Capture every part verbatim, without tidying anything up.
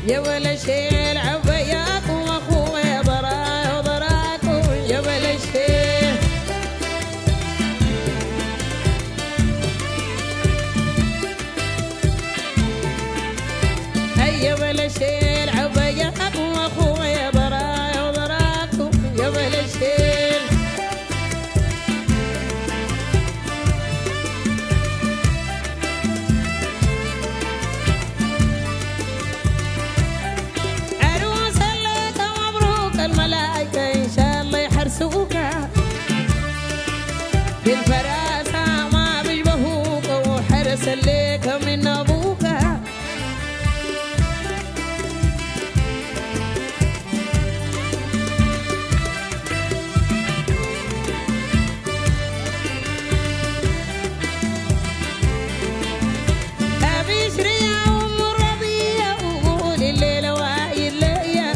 يا ولا شيل عبياكم واخويا ضراي وضراكم يا ولا شيل يا ولا شيل عبياكم واخويا ضراي وضراكم يا ولا شيل الملايكة إن شاء الله يحرسوك بالفراسة ما بيشبهوك وحرس ليك من أبوك أبشري يا أم الربيع وقولي الليلة وايد ليا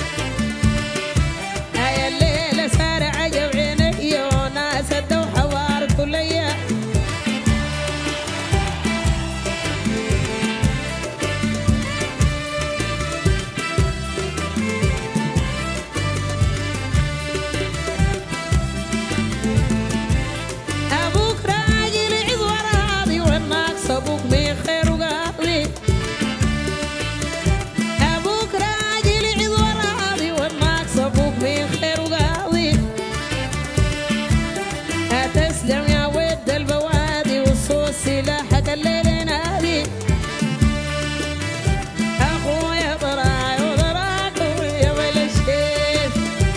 سلاحك الليل نادي أخويا ضراي وضراكم يا ولا شيل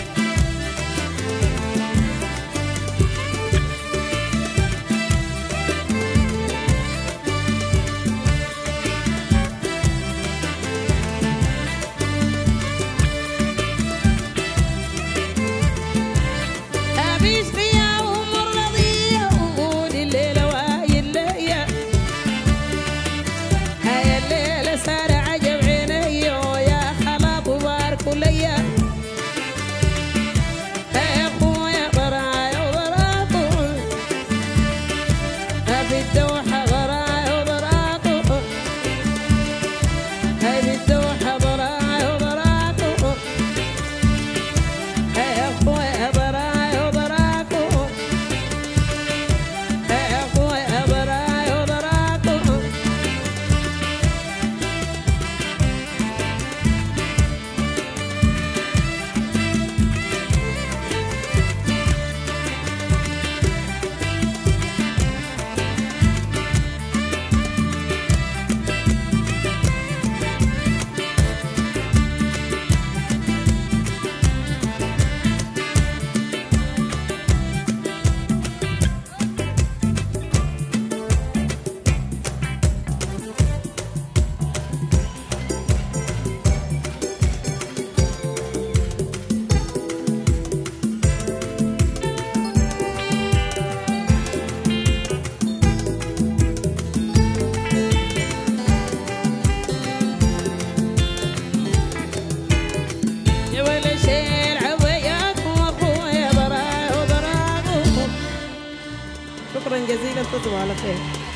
أبيش يا أم الرضيع وقولي الليلة وايد شكرا جزيلا، تصبحوا على خير.